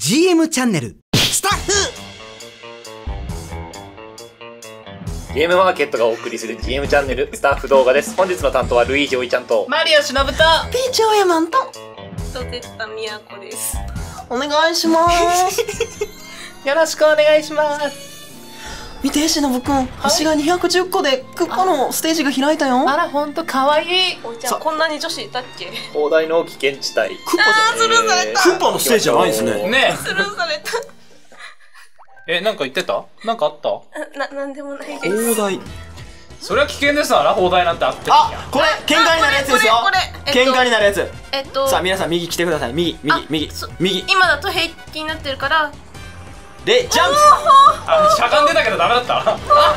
GM チャンネルスタッフ。 ゲームマーケットがお送りする GM チャンネルスタッフ動画です。本日の担当はルイージおいちゃんとマリオしのぶとピーチオヤマンととてったみやこです。 お願いしますよろしくお願いします。 見てしのぶくん、星が210個でクッパのステージが開いたよ。 あら、ほんとかわいい。 おいちゃん、こんなに女子いたっけ？ 広大の危険地帯。 クッパじゃスルーされた。 クッパのステージじゃないですね。 ねスルーされえ、なんか言ってた？なんかあった？ た。なんでもないです。 広大。 それは危険ですわな、砲台なんてあって。 あ、これ喧嘩になるやつですよ。 これ喧嘩になるやつ。さああ皆さん右来てください。右今だと平気になってるからでジャンプ。 あ、しゃがんでたけどダメだった。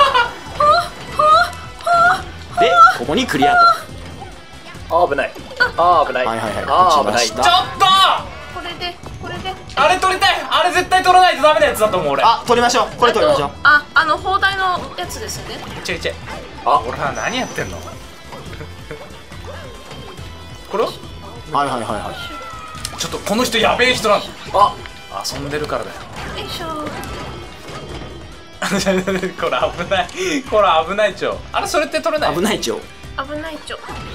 でここにクリアと。 危ない。あー危ない。 はいはいはいあー危ない。 落ちましたちょっとこれであれ取りたい。あれ絶対取らないとダメなやつだと思う俺。 あ、取りましょう。これ取りましょう。 砲台のやつですね。 ちょいあ、 俺ら何やってんの？これはちょっとこの人やべえ人なんだ。 あ、 遊んでるからだよ。 よいしょ。 これ危ない。これ危ないちょ。あれそれって取れない？ 危ないちょ。 危ないちょ。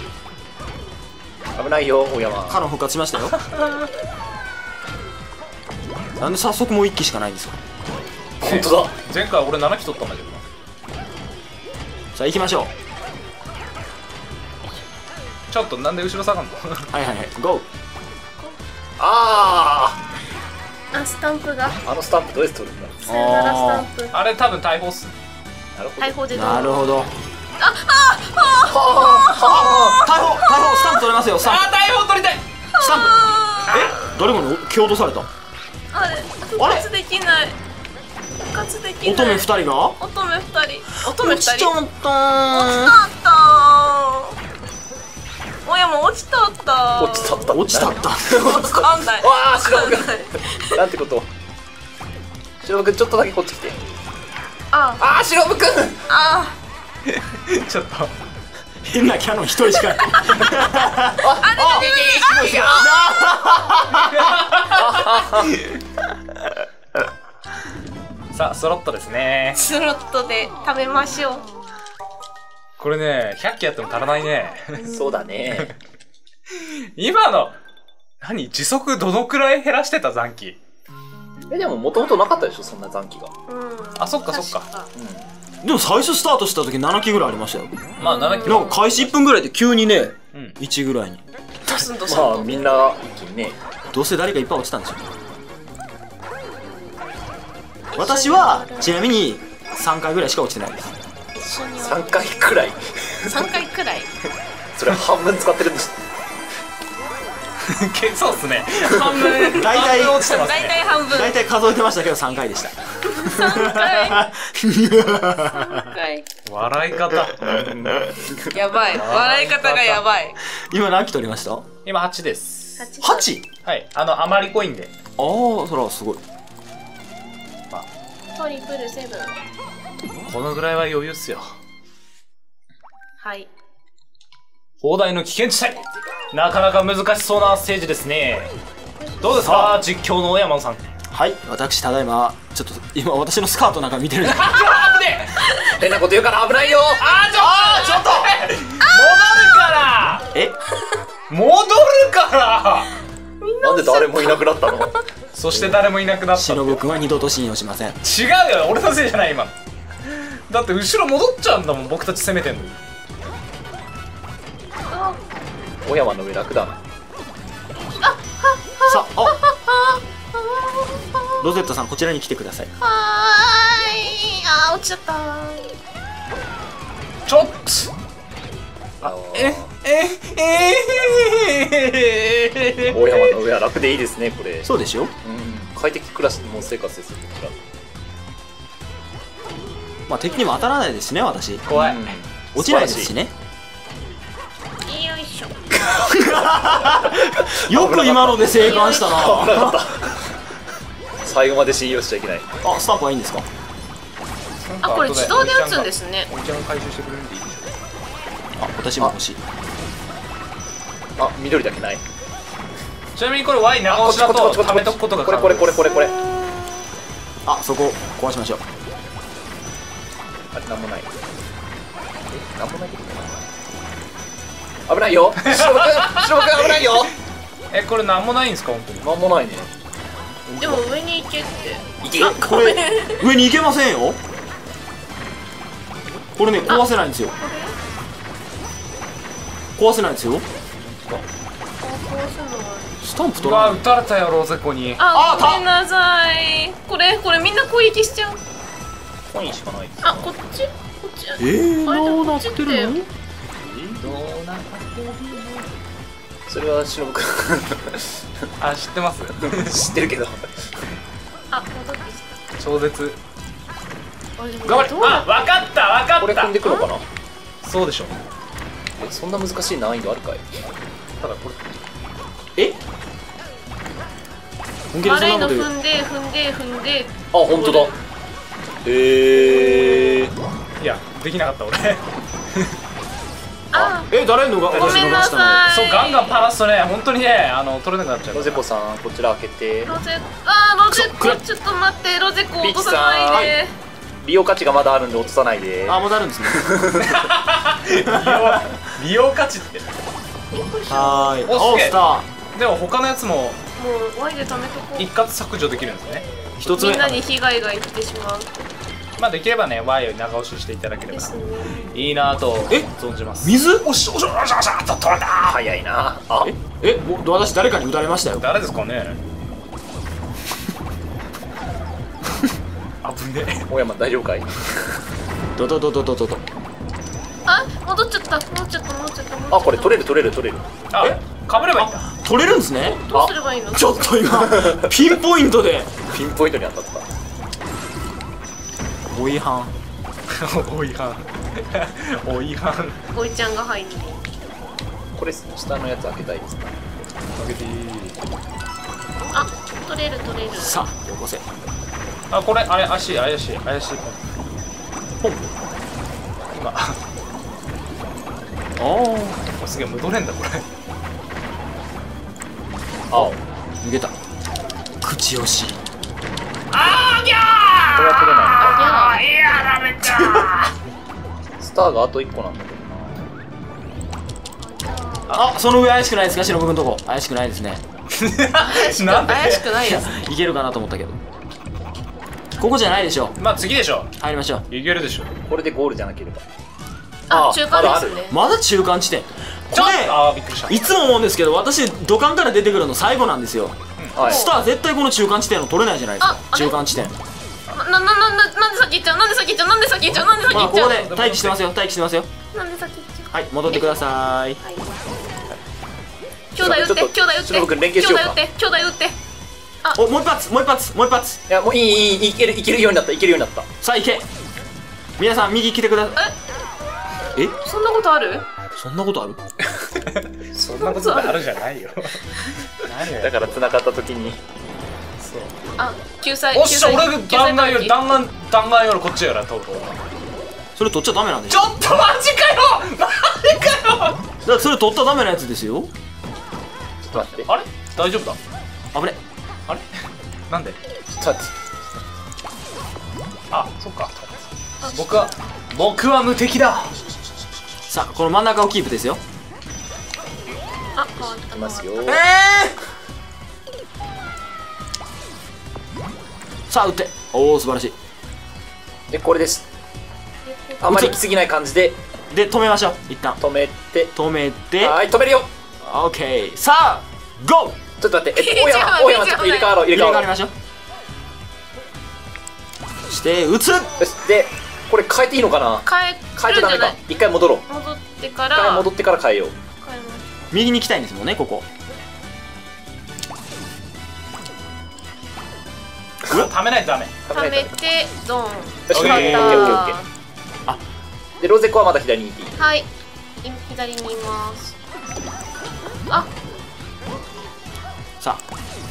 危ないよ大山。 カノン復活しましたよ。なんで早速もう1機しかないんですか。 本当だ。 前回俺7機取ったんだけどな。 さあ行きましょう。 ちょっとなんで後ろ下がんの？ はいゴー。 あスタンプがあ、あのスタンプどうやって取るんだ。 さよならスタンプ。 あれ多分大砲っす。 なるほど。 大砲でなるほど。 は大砲スタンプ取れますよ。スタンプあ、大砲取りたい。 スタンプ。誰かに蹴落とされた。 あれ復活できない。復活できない。 乙女2人が乙女2人。乙女2人。 落ちちゃった落ちたったー。おやも落ちたったー。 落ちたった。 落ちたった。 わかんない。 わあ、白くわかんない。 なんてこと。白くんちょっとだけこっち来て。 ああー、白くん。 あちょっと変なキャノン1人しかない。 さあスロットですね。 スロットで食べましょう。 これね100機やっても足らないね。 そうだね。 今の何時速どのくらい減らしてた残機？ でももともとなかったでしょ、そんな残機が。 あ、そっか。 でも最初スタートした時7機ぐらいありましたよ。 まあ7機なんか開始1分ぐらいで急にね、 うん 1ぐらいに。 ドスンドスンまあと。 みんな一気にね。 どうせ誰かいっぱい落ちたんでしょ。私はちなみに3回ぐらいしか落ちてないです。 一緒に 3回くらい。 3回くらい。 それ半分使ってるんです。 そうっすね。半分大体半分落ちてます大ね。 体半分。 大体数えてましたけど3回でした。 3回。3回。 笑い方。 やばい。笑い方がやばい。 今何機取りました？ 今8です。 8？ はい、余りコインで。 ああ、そらすごい。 トリプルセブン。 このぐらいは余裕っすよ。 はい。 砲台の危険地帯。なかなか難しそうなステージですね。どうですか実況の小山さん。 はい、私ただいまちょっと今私のスカートなんか見てるんで。 変なこと言うから危ないよ。 ちょっと戻るからなんで誰もいなくなったの。 そして誰もいなくなった。 しのぶくんは二度と信用しません。 違うよ、俺のせいじゃない今。だって後ろ戻っちゃうんだもん、僕たち攻めてんのに。 小山の上楽だな。 さあ、ロゼットさんこちらに来てください。 はーい。落ちちゃったちょっと大山の上は楽でいいですね、これ。 そうでしょ。 快適暮らしの生活ですよ、こちら。 まあ敵にも当たらないですしね、私。 怖い。 落ちないですしね。 よいしょ。 よく今ので生還したな。 危なかった。最後まで信用しちゃいけない。 あ、スタンプはいいんですか。 これ自動で打つんですね。 おいちゃんが回収してくれるんでいいでしょ。 あ、私も欲しい。 あ、緑だけない。 ちなみにこれ Y 長押しだと貯めとくことが可能です。 これあ、そこ壊しましょう。 あれなんもない。なんもないけど危ないよ。白く危ないよ。 これなんもないんですか本当に。 なんもないね。 でも上に行けって。 いけ。 これ上に行けませんよ。これね壊せないんですよ。壊せないんですよ。スタンプうわ取らない。 撃たれたよローゼコに。 あ、ごめんなさい。これみんな攻撃しちゃう。 コインしかない。 あ、こっち。あれどうなってるの？ それは忍くん。 あ、知ってます。 知ってるけど。 あ、戻ってき超絶。 た。 頑張れ。あ、わかったこれ踏んでくのかな。 そうでしょ。 そんな難しい難易度あるかい。 ただこれ本気でそ悪いのんなこと言う。 踏んで。 あ、本当だ。 いやできなかった俺。 あ、 誰のがごめんなさい。 そうガンガンパラすとね本当にね取れなくなっちゃう。 ロゼコさんこちら開けて。 ロゼコちょっと待って、ロゼコ落とさないで。 利用価値がまだあるんで落とさないで。 あ、もうあるんですね。 利用価値って。 はーい。 おすげえスタでも他のやつももう Y で貯めとこう。 一括削除できるんですね。 ー一つ目みん。なに被害がいってしまう。 まあできればね Y を長押ししていただければですね。 いいなぁとえ存じます。 水？ おしっと取れた。 早いな。あ、 私誰かに撃たれましたよ。 誰ですかね。危ねえ。 大山大丈夫かい。 ドドドドドドド。 あ、戻っちゃった。 あ、これ取れる。 あ、かぶればいいんだ。 取れるんですね。 どうすればいいの？ ちょっと今ピンポイントで。 ピンポイントに当たった。 お違反。 お違反。お違反。 おいちゃんが入って。 これ下のやつ開けたいですか。 開けていい。 あ、取れる。 さあよこせ。 あ、これあれ怪しいポンプ。 今おお。 すげえ戻れんだこれ。 青。 逃げた。口押し。 これは取れない。 いやダメか。 スターがあと1個なんだけどな。 あ、その上怪しくないですか、忍君のとこ。怪しくないですね。 なんで？ 怪しくないやつ。 いけるかなと思ったけど。ここじゃないでしょ。 まあ次でしょ。 入りましょう。 いけるでしょ。 これでゴールじゃなければ。 あ、中間ですね。 まだ中間地点。こびっくりした。 れいつも思うんですけど、私土管から出てくるの最後なんですよ。 はい。 スター絶対この中間地点を取れないじゃないですか。 あれ中間地点。 なんで先行っちゃう。なんで先行っちゃう。 まあここで待機してますよ。 なんで先行っちゃう。 はい、戻ってください。 兄弟撃って。 忍君連携しようか。 兄弟撃って。 お、もう一発。 いやもういいいけるようになった。 さあ行け。皆さん右来てください。え？ そんなことある？ そんなことある？ そんなことがあるじゃないよ。何だから繋がった時に。 そう。 あ、救済。 おっしゃ、俺が弾丸よりこっちやから取る。 それ取っちゃダメなんでしょ。 ちょっとマジかよ。 だからそれ取ったらダメなやつですよ。 ちょっと待って。 あれ大丈夫だ。 危ね。 あれなんで？ ちょっと待って。 あ、そっか。僕は無敵だ。 さあこの真ん中をキープですよ。 あ、変わった。 いきますよ。 さあ撃って。おお素晴らしい。 でこれです。あまり来すぎない感じでで止めましょう。一旦止めて。はい止めるよ。 オッケー。さあゴー。 ちょっと待って。大山ちょっと入れ替わろう。 入れ替わりましょう。そして撃つ。 よしでこれ変えていいのかな。変えちゃダメか。一回戻ろう。 戻ってか一回ら戻ってから変えよう。 右に行きたいんですもんねここ。 ためないとダメ。 貯めてドン。 よし、オッケーオッケーオッケー。 あでロゼコはまだ左にいていい。 はい、左にいます。あ、 さ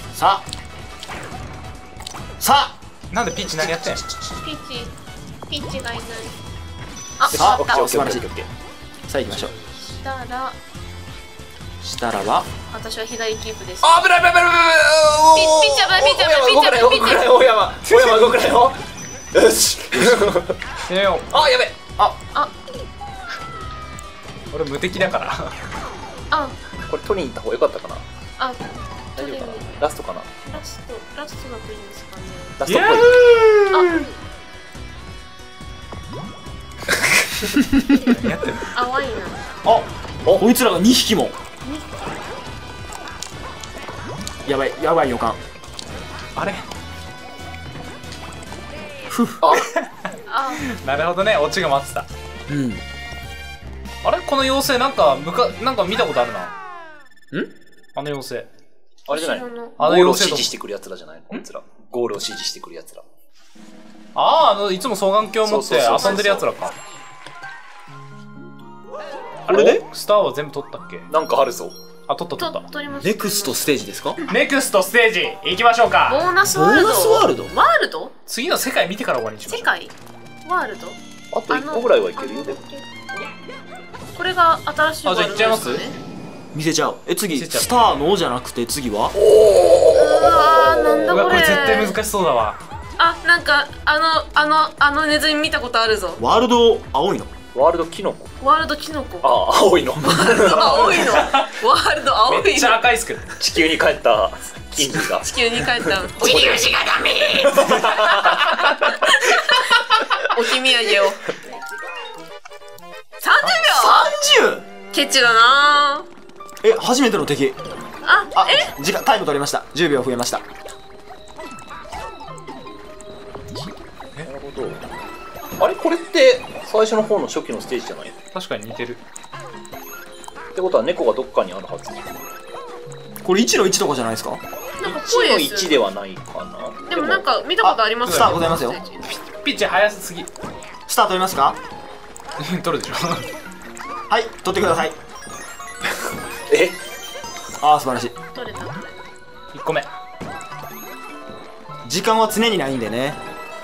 あなんでピーチ何やってん？ ピーチがいない。あ、 さあ終わった。 オッケーオッケー素晴らしいオッケー。 さあ行きましょう。 したらしたらば私は左キープです。 あ、危ない危ない危ない危ない。 ピッチャー危ないピッチャー危ない動くなよ動くなよ。大山動くなよ。よし。 やめよう。 あ、やべ。 俺無敵だから。 あ、 これ取りに行った方が良かったかな。 あ、 大丈夫かな。ラストかな。 ラストだといいんですかね。 ラストっぽい。 やってる。 淡いな。 こいつらが2匹もやばいやばい予感。 あれ。 あ、 なるほどね、オチが待ってた。 うん。 あれ、この妖精なんかなんか見たことあるな。あの妖精。 あれじゃない。 後ろのゴールをあの妖精と。 指示してくるやつらじゃないの。こいつら。ゴールを指示してくるやつら。 ああ、いつも双眼鏡を持ってそうそうそうそう遊んでるやつらか。 これでスターは全部取ったっけ？ なんかあるぞ。 あ、取った。 取ります。 ネクストステージですか？ ネクストステージ行きましょうボか。 ーナスワールド。 ボーナスワールドワールド？ 次の世界見てから終わりにしましょう。 世界？ワールド？ あと1個ぐらいはいけるよ。でもこれが新しいワールドですかね。 あ、じゃあ行っちゃいます？ 見せちゃう。次見せちゃうスターのじゃなくて次はうわー、なんだうわ、 これ。 これ絶対難しそうだわ。 あ、なんかあのネズミ見たことあるぞ。 ワールド青いの。 ワールドキノコ。 ワールドキノコ。 あ、青いの。 青いの。ワールド青いの。 めっちゃ赤いっすけど。 地球に帰った金魚が。 地球に帰った。 お入り口がダメ。 置き土産を。30秒。 30！ ケチだなー。 初めての敵。 あ、 時間タイム取りました。10秒増えました。 なるほど。あれこれって最初の方の初期のステージじゃない？ 確かに似てる。 ってことは猫がどっかにあるはず。 これ1の1とかじゃないですか？ なんか 1のぽいです。 1ではないかな。 でもなんか見たことありますスターございますよ。 ピッチ早すぎ。 スター取りますか？ 取るでしょ。 はい取ってください。 え？ ああ素晴らしい。 取れた。 1個目。 時間は常にないんでね。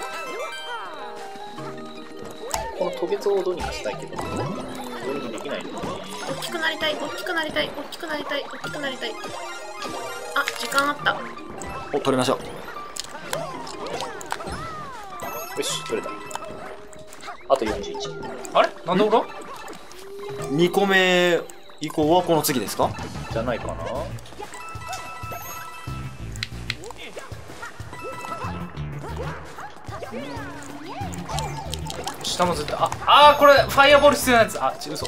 このトゲツをどうにかしたいけど、どうにもできないの。 大きくなりたい、大きくなりたい、大きくなりたい、大きくなりたい。あ、時間あった。 お取りましょう。 よし、取れた。あと41。 あれ、なんで俺 2個目以降はこの次ですか？ じゃないかな。 下もずっとあーこれファイアボール必要なやつ。嘘。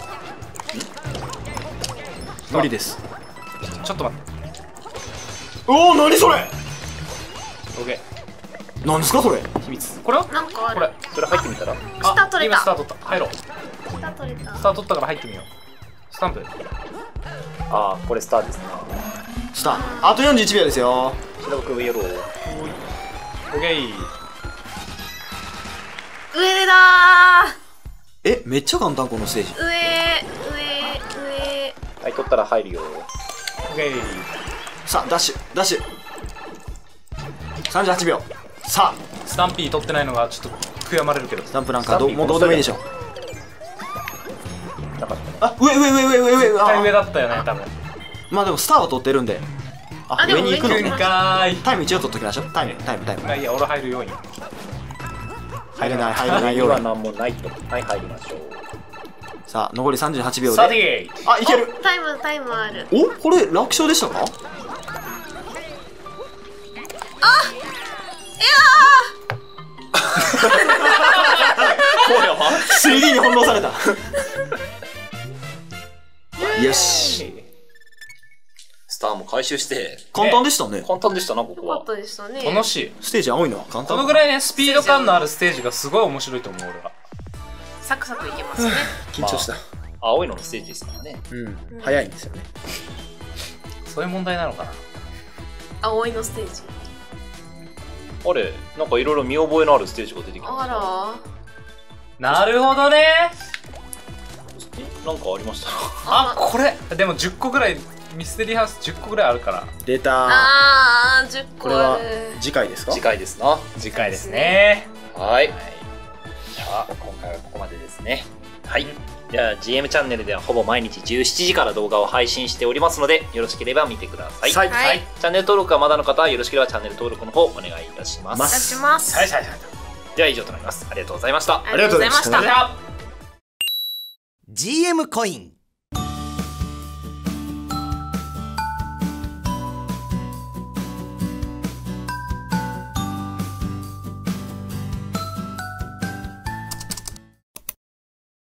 無理です。 ちょっと待って。 おお何それ？ オッケ何ですかそれ？ ー。秘密。これはなんかある。 これ。 それ入ってみたら。 スター取れた今スター取った。入ろう。 スター取れた。 スター取ったから入ってみよう。スタンプ。 ああ、これスターですね。 スターあと41秒ですよ。 白く上よろう。 オッケー。 上だめっちゃ簡単このステージ。 ー。上。 はい、取ったら入るよ。 オッケー。 さあダッシュ38秒。さあスタンピー取ってないのがちょっと悔やまれるけど。 スタンプなんかもうどうでもいいでしょ。 なかったね。 あ上絶対上だったよね多分。 まあでもスターは取ってるんで。 あでも上に行くの上にね。 かーい。 タイム一応取っときましょう。タイムいや俺入るように。 入れないように。 今なんもないと。はい、入りましょう。 さあ残り38秒サでティいける。 タイムある。 おこれ楽勝でしたか？3D に翻弄された。よしスターも回収して。 簡単でしたね。 簡単でしたな、ここはよかっ。たでしたね。 楽しい。 ステージ青いのは簡単。 このぐらいねスピード感のあるステージがすごい面白いと思う俺は。 サクサクいけますね。 緊張した。 青いののステージですからね。 うん早いんですよね。 そういう問題なのかな。 青いのステージ。 あれ、なんかいろいろ見覚えのあるステージが出てきまあした。 らなるほどね。 なんかありました。 これでも10個ぐらいミステリーハウス10個ぐらいあるから出た。 10 これは個ある。 次回ですか？ 次回ですな。 次回ですね。 はい。じゃあ、今回はここまでですね。はい。 じゃあ GM チャンネルではほぼ毎日17時から動画を配信しておりますので、よろしければ見てください。 はいはいチャンネル登録がまだの方はよろしければチャンネル登録の方お願いいたします。 お願いします。 はい。では以上となります。ありがとうございました。 ありがとうございました。 ありがとうございました。 GM コイン